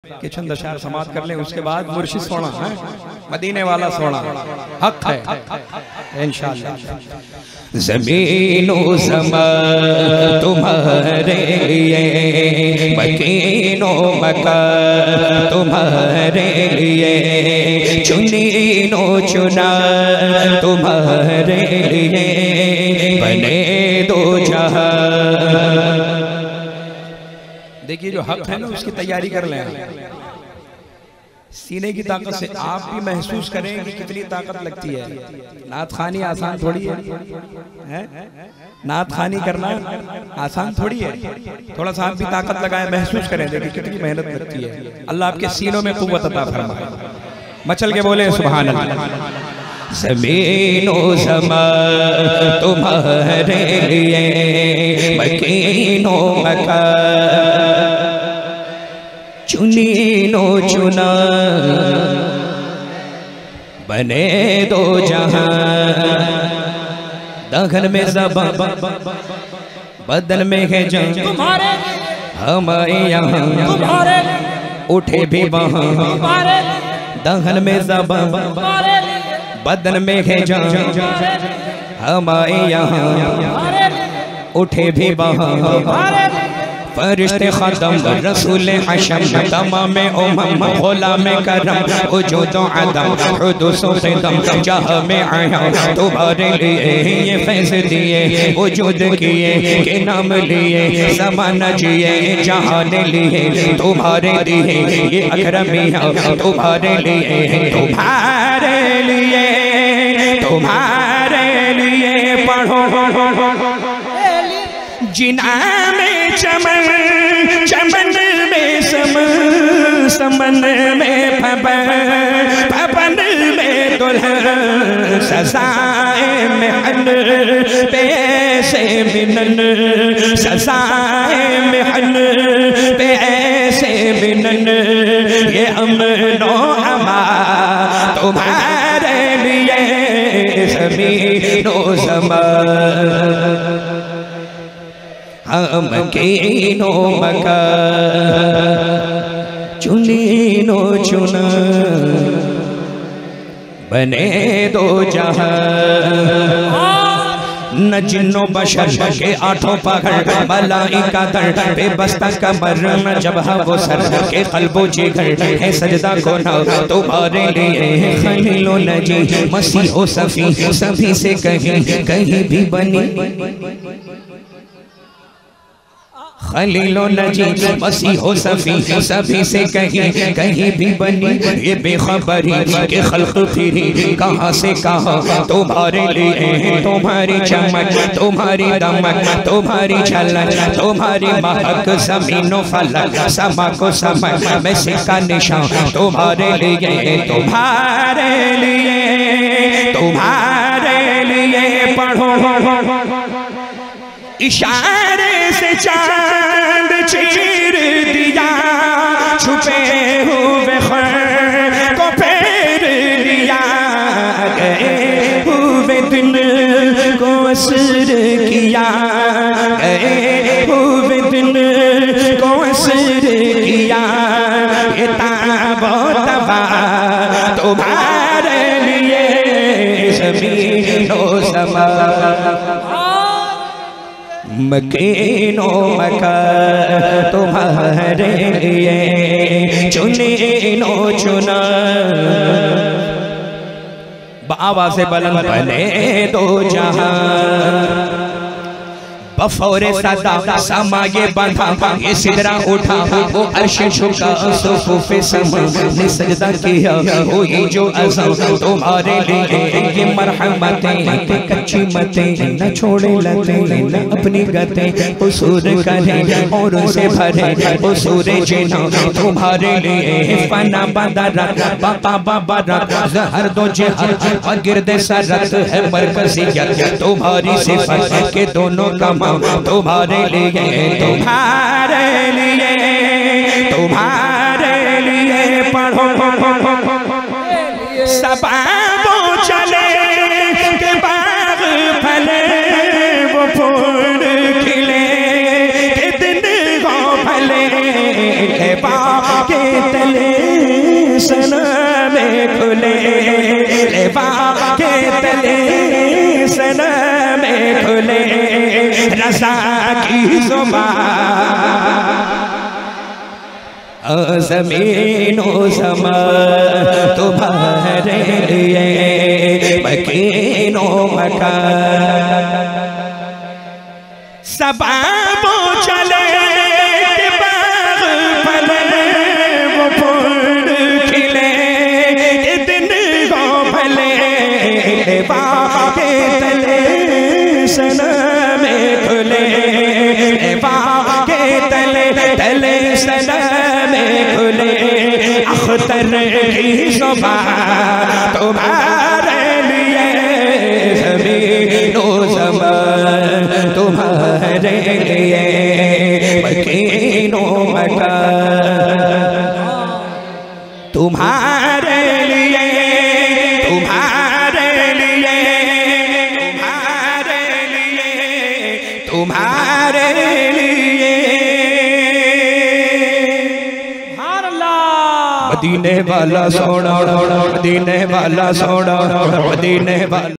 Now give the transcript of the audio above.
कि चंद अशार समाप्त कर लें, उसके बाद मुर्शिद सोना है, मदीने वाला सोना हक है इंशाअल्लाह। ज़मीनो ज़मा तुम्हारे लिए, मकीनो मका तुम्हारे लिए, चुनीनो चुना तुम्हारे लिए, बने दो जहां। देखिए जो हक है ना उसकी तैयारी कर लें, सीने की ताकत से आप भी महसूस करें कि कितनी ताकत लगती है। नात खानी आसान थोड़ी है, नात खानी करना आसान थोड़ी है। थोड़ा सा आप भी ताकत लगाएं, महसूस करें, देखिए कितनी मेहनत लगती है। अल्लाह आपके सीनों में कुव्वत अता फरमाए। मचल के बोले सुभान अल्लाह। ज़मीनो ज़मा तुम्हारे लिए, मकीनो मका चुनीनो चुना, बने दो जहां। दखन में ज़बां बदन में है जान तुम्हारे, हमारे यहाँ तुम्हारे उठे भी वहाँ। दखन में ज़बां बदन में है जान, हमारे यहाँ उठे भी वहाँ। फरिश्ते खदम रसूल हशम, तमाम उम्म गुलाम करम, वजूद अदम हुदूस क़िदम, जह में आया तुम्हारे लिए ये फैज़ दिए, वजूद किए के नाम लिए, ज़माना जिए जहान लिए, तुम्हारे लिए ये अकरमिया, तुम्हारे लिए तुम्हारे लिए तुम्हारे लिए पढ़ो जिना में चमन, चमन में समन, समन में फबन, फबन में दुल्हन, सजाए महन पैसे मिलन, सजाए महन पैसे मिलन, ये अमनो अमा तुम्हारे लिए, ज़मीनो ज़मा मकीनो मका चुनीनो चुना, बने दो जहां। न जिन्नो बशर के आठों पगड़, मलाइका दर बेबस्ता कमर, न जबहा वो सर के कल्बो जिगर है सजदा को ना तुम्हारे लिए। खलीलो नजी मसीहो सफी सभी से कहीं कहीं भी बनी, खलीलो नजी मसीहो सफी सभी से कहीं कहीं भी बनी। ये बेखबरी के खल्क फिरी कहाँ से कहाँ तुम्हारे लिए, तुम्हारी चमक तुम्हारी दमक तुम्हारी झलक तुम्हारी महक, ज़मीनो फलक समा को समक में सिक्का निशान तुम्हारे लिए, तुम्हारे लिए तुम्हारे लिए पढ़ो। इशारे से चांद चीर दिया, छुपे हुए खैर को फेर दिया, गए हुए दिन को असर किया, गए हुए दिन को असर किया। ये ताबो तबा तुम्हारे लिए, ज़मीनो ज़मा मकीनो मका तुम्हारे लिए, चुनीनो चुना, आवाज़ से बुलंद बने दो जहां। बफौरे सदा समा ये बंधा, ये सिदरा उठा वो अर्श झुका, सुफ़ूफ़े समा ने सजदा किया, वो ये जो अज़म तुम्हारे लिए। ये मरहमतें के कच्ची मतें न छोड़े लते, न अपनी गतें उसूर करे और उनसे भरे उसूर जिना तुम्हारे लिए। फना बदरत बका बबरत ज़हर दो जहर और गिरदे सरत है मरकज़ियत तुम्हारी सिफ़त के दोनों कमा तुम्हारे लिए, तुम्हारे लिए तुम्हारे लिए पढ़ो। सबाबो चले के बाग फले, वो फूल खिले के दिन हो भले, के बाग के तले सनम खुले, लेवा के तले सनम खुले, रज़ा की ज़ुबान ज़मीनो समा तुम्हारे लिए मकीनो मकान। सबाबो चले बाग फले वो फूल खिले, दिन को भले बाग के तले सनम खुले, बाग के तले तले सनम खुले, अख्तर की ज़ुबान तुम्हारे लिए ज़मीनो ज़मान तुम्हारे लिए मकीनो मकान, तुम्हारे लिए तुम्हारे लिए तुम्हारे लिए तुम्हारे लिए। मदीने वाला सोना, मदीने वाला सोना, मदीने वाला